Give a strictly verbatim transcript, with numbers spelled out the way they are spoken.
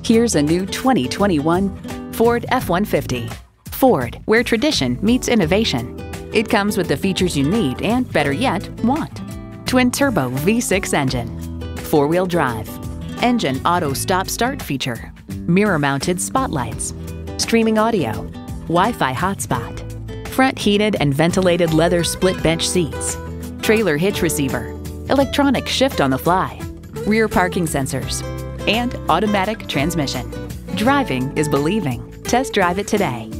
Here's a new twenty twenty-one Ford F one fifty. Ford, where tradition meets innovation. It comes with the features you need and, better yet, want. Twin-turbo V six engine, four-wheel drive, engine auto stop-start feature, mirror-mounted spotlights, streaming audio, Wi-Fi hotspot, front heated and ventilated leather split bench seats, trailer hitch receiver, electronic shift on the fly, rear parking sensors, and automatic transmission. Driving is believing. Test drive it today.